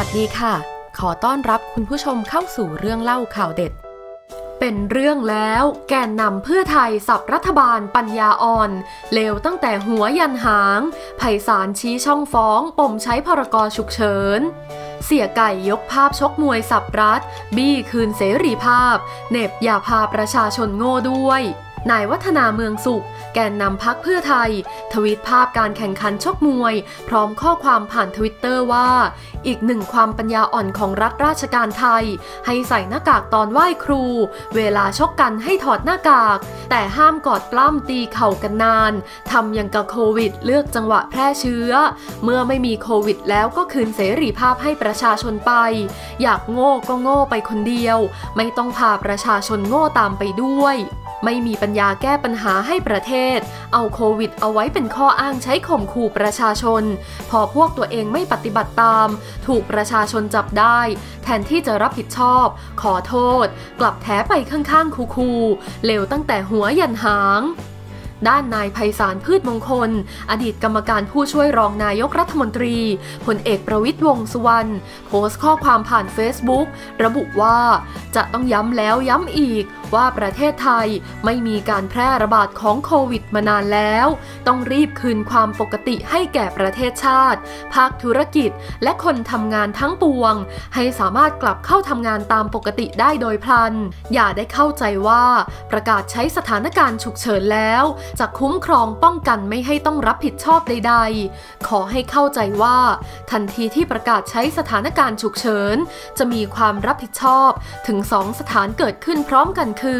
สดีค่ะขอต้อนรับคุณผู้ชมเข้าสู่เรื่องเล่าข่าวเด็ดเป็นเรื่องแล้วแกนนำเพื่อไทยสับรัฐบาลปัญญาอ่อนเลวตั้งแต่หัวยันหางไพศาลชี้ช่องฟ้องปมใช้พรกฉุกเฉินเสียไก่ยกภาพชกมวยสับรัฐบี้คืนเสรีภาพเหน็บอย่าพาประชาชนโง่ด้วยนายวัฒนาเมืองสุขแกนนำพรรคเพื่อไทยทวีตภาพการแข่งขันชกมวยพร้อมข้อความผ่านทวิตเตอร์ว่าอีกหนึ่งความปัญญาอ่อนของรัฐราชการไทยให้ใส่หน้ากากตอนไหว้ครูเวลาชกกันให้ถอดหน้ากากแต่ห้ามกอดปล้ำตีเข่ากันนานทำอย่างกับโควิดเลือกจังหวะแพร่เชื้อเมื่อไม่มีโควิดแล้วก็คืนเสรีภาพให้ประชาชนไปอยากโง่ก็โง่ไปคนเดียวไม่ต้องพาประชาชนโง่ตามไปด้วยไม่มีปัญญาแก้ปัญหาให้ประเทศเอาโควิดเอาไว้เป็นข้ออ้างใช้ข่มขู่ประชาชนพอพวกตัวเองไม่ปฏิบัติตามถูกประชาชนจับได้แทนที่จะรับผิดชอบขอโทษกลับแถไปข้างๆคูๆเลวตั้งแต่หัวยันหางด้านนายไพศาลพืชมงคลอดีตกรรมการผู้ช่วยรองนายกรัฐมนตรีพลเอกประวิตรวงษ์สุวรรณโพสต์ข้อความผ่าน Facebook ระบุว่าจะต้องย้ำแล้วย้ำอีกว่าประเทศไทยไม่มีการแพร่ระบาดของโควิดมานานแล้วต้องรีบคืนความปกติให้แก่ประเทศชาติภาคธุรกิจและคนทำงานทั้งปวงให้สามารถกลับเข้าทำงานตามปกติได้โดยพลันอย่าได้เข้าใจว่าประกาศใช้สถานการณ์ฉุกเฉินแล้วจะคุ้มครองป้องกันไม่ให้ต้องรับผิดชอบใดๆขอให้เข้าใจว่าทันทีที่ประกาศใช้สถานการณ์ฉุกเฉินจะมีความรับผิดชอบถึง2สถานเกิดขึ้นพร้อมกันคือ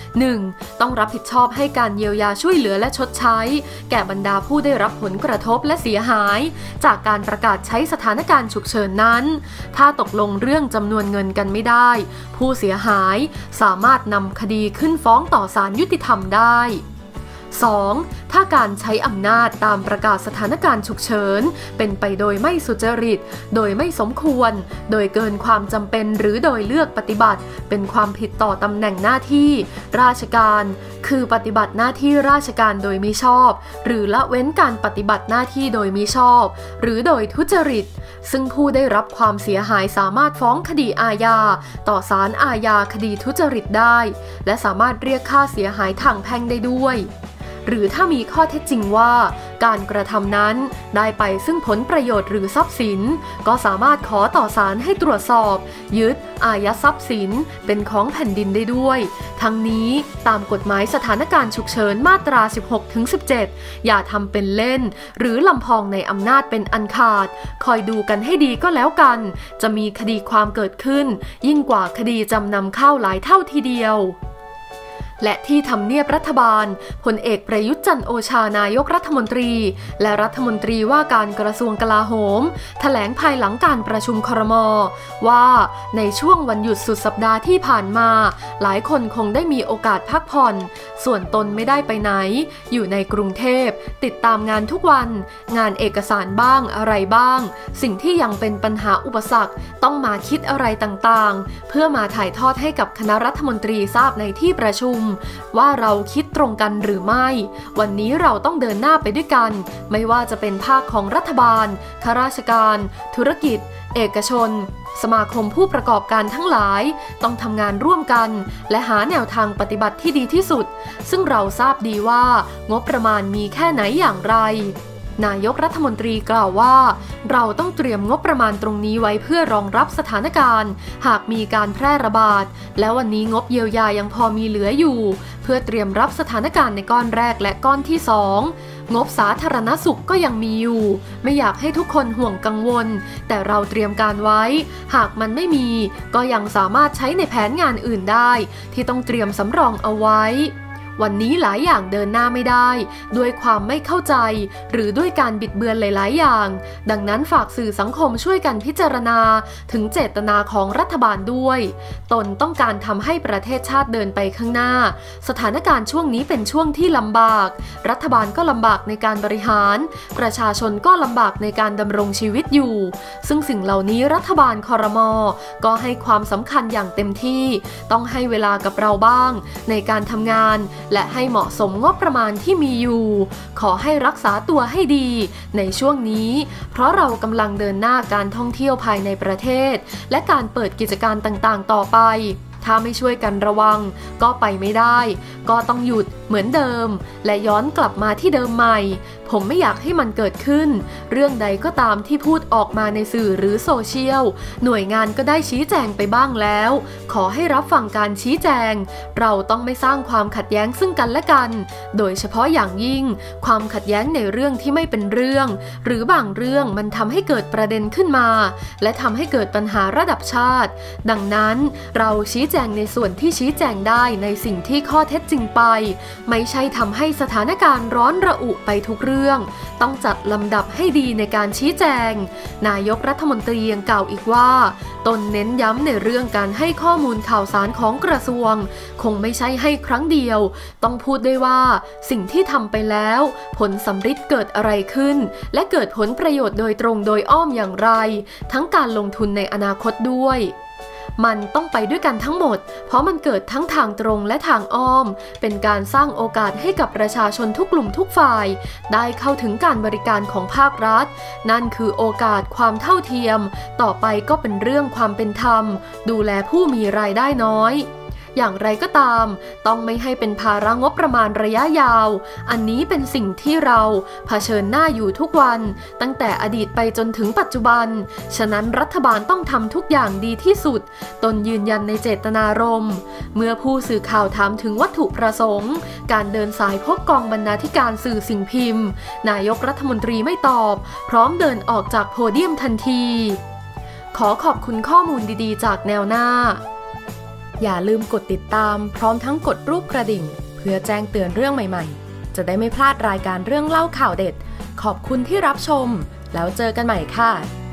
1. ต้องรับผิดชอบให้การเยียวยาช่วยเหลือและชดใช้แก่บรรดาผู้ได้รับผลกระทบและเสียหายจากการประกาศใช้สถานการณ์ฉุกเฉินนั้นถ้าตกลงเรื่องจำนวนเงินกันไม่ได้ผู้เสียหายสามารถนำคดีขึ้นฟ้องต่อศาลยุติธรรมได้ 2. ถ้าการใช้อำนาจตามประกาศสถานการณ์ฉุกเฉินเป็นไปโดยไม่สุจริตโดยไม่สมควรโดยเกินความจำเป็นหรือโดยเลือกปฏิบัติเป็นความผิดต่อตำแหน่งหน้าที่ราชการคือปฏิบัติหน้าที่ราชการโดยมิชอบหรือละเว้นการปฏิบัติหน้าที่โดยมิชอบหรือโดยทุจริตซึ่งผู้ได้รับความเสียหายสามารถฟ้องคดีอาญาต่อศาลอาญาคดีทุจริตได้และสามารถเรียกค่าเสียหายทางแพ่งได้ด้วยหรือถ้ามีข้อเท็จจริงว่าการกระทำนั้นได้ไปซึ่งผลประโยชน์หรือทรัพย์สินก็สามารถขอต่อศาลให้ตรวจสอบยึดอายัดทรัพย์สินเป็นของแผ่นดินได้ด้วยทั้งนี้ตามกฎหมายสถานการณ์ฉุกเฉินมาตรา 16-17 อย่าทำเป็นเล่นหรือลำพองในอำนาจเป็นอันขาดคอยดูกันให้ดีก็แล้วกันจะมีคดีความเกิดขึ้นยิ่งกว่าคดีจำนำข้าวหลายเท่าทีเดียวและที่ทำเนียบรัฐบาลพลเอกประยุทธ์จันทร์โอชานายกรัฐมนตรีและรัฐมนตรีว่าการกระทรวงกลาโหมแถลงภายหลังการประชุมครม.ว่าในช่วงวันหยุดสุดสัปดาห์ที่ผ่านมาหลายคนคงได้มีโอกาสพักผ่อนส่วนตนไม่ได้ไปไหนอยู่ในกรุงเทพติดตามงานทุกวันงานเอกสารบ้างอะไรบ้างสิ่งที่ยังเป็นปัญหาอุปสรรคต้องมาคิดอะไรต่างๆเพื่อมาถ่ายทอดให้กับคณะรัฐมนตรีทราบในที่ประชุมว่าเราคิดตรงกันหรือไม่วันนี้เราต้องเดินหน้าไปด้วยกันไม่ว่าจะเป็นภาคของรัฐบาลข้าราชการธุรกิจเอกชนสมาคมผู้ประกอบการทั้งหลายต้องทำงานร่วมกันและหาแนวทางปฏิบัติที่ดีที่สุดซึ่งเราทราบดีว่างบประมาณมีแค่ไหนอย่างไรนายกรัฐมนตรีกล่าวว่าเราต้องเตรียมงบประมาณตรงนี้ไว้เพื่อรองรับสถานการณ์หากมีการแพร่ระบาดและวันนี้งบเยียวยายังพอมีเหลืออยู่เพื่อเตรียมรับสถานการณ์ในก้อนแรกและก้อนที่2งบสาธารณสุขก็ยังมีอยู่ไม่อยากให้ทุกคนห่วงกังวลแต่เราเตรียมการไว้หากมันไม่มีก็ยังสามารถใช้ในแผนงานอื่นได้ที่ต้องเตรียมสำรองเอาไว้วันนี้หลายอย่างเดินหน้าไม่ได้ด้วยความไม่เข้าใจหรือด้วยการบิดเบือนหลายๆอย่างดังนั้นฝากสื่อสังคมช่วยกันพิจารณาถึงเจตนาของรัฐบาลด้วยตนต้องการทำให้ประเทศชาติเดินไปข้างหน้าสถานการณ์ช่วงนี้เป็นช่วงที่ลำบากรัฐบาลก็ลำบากในการบริหารประชาชนก็ลำบากในการดำรงชีวิตอยู่ซึ่งสิ่งเหล่านี้รัฐบาลครม.ก็ให้ความสำคัญอย่างเต็มที่ต้องให้เวลากับเราบ้างในการทำงานและให้เหมาะสมงบประมาณที่มีอยู่ขอให้รักษาตัวให้ดีในช่วงนี้เพราะเรากำลังเดินหน้าการท่องเที่ยวภายในประเทศและการเปิดกิจการต่างๆต่อไปถ้าไม่ช่วยกันระวังก็ไปไม่ได้ก็ต้องหยุดเหมือนเดิมและย้อนกลับมาที่เดิมใหม่ผมไม่อยากให้มันเกิดขึ้นเรื่องใดก็ตามที่พูดออกมาในสื่อหรือโซเชียลหน่วยงานก็ได้ชี้แจงไปบ้างแล้วขอให้รับฟังการชี้แจงเราต้องไม่สร้างความขัดแย้งซึ่งกันและกันโดยเฉพาะอย่างยิ่งความขัดแย้งในเรื่องที่ไม่เป็นเรื่องหรือบางเรื่องมันทำให้เกิดประเด็นขึ้นมาและทำให้เกิดปัญหาระดับชาติดังนั้นเราชี้แจงในส่วนที่ชี้แจงได้ในสิ่งที่ข้อเท็จจริงไปไม่ใช่ทำให้สถานการณ์ร้อนระอุไปทุกเรื่องต้องจัดลำดับให้ดีในการชี้แจงนายกรัฐมนตรียังกล่าวอีกว่าตนเน้นย้ำในเรื่องการให้ข้อมูลข่าวสารของกระทรวงคงไม่ใช่ให้ครั้งเดียวต้องพูดด้วยว่าสิ่งที่ทำไปแล้วผลสำฤทธิ์เกิดอะไรขึ้นและเกิดผลประโยชน์โดยตรงโดยอ้อมอย่างไรทั้งการลงทุนในอนาคตด้วยมันต้องไปด้วยกันทั้งหมดเพราะมันเกิดทั้งทางตรงและทางอ้อมเป็นการสร้างโอกาสให้กับประชาชนทุกกลุ่มทุกฝ่ายได้เข้าถึงการบริการของภาครัฐนั่นคือโอกาสความเท่าเทียมต่อไปก็เป็นเรื่องความเป็นธรรมดูแลผู้มีรายได้น้อยอย่างไรก็ตามต้องไม่ให้เป็นภาระงบประมาณระยะยาวอันนี้เป็นสิ่งที่เราเผชิญหน้าอยู่ทุกวันตั้งแต่อดีตไปจนถึงปัจจุบันฉะนั้นรัฐบาลต้องทำทุกอย่างดีที่สุดตนยืนยันในเจตนารมณ์เมื่อผู้สื่อข่าวถามถึงวัตถุประสงค์การเดินสายพบกองบรรณาธิการสื่อสิ่งพิมพ์นายกรัฐมนตรีไม่ตอบพร้อมเดินออกจากโพเดียมทันทีขอขอบคุณข้อมูลดีๆจากแนวหน้าอย่าลืมกดติดตามพร้อมทั้งกดรูปกระดิ่งเพื่อแจ้งเตือนเรื่องใหม่ๆจะได้ไม่พลาดรายการเรื่องเล่าข่าวเด็ดขอบคุณที่รับชมแล้วเจอกันใหม่ค่ะ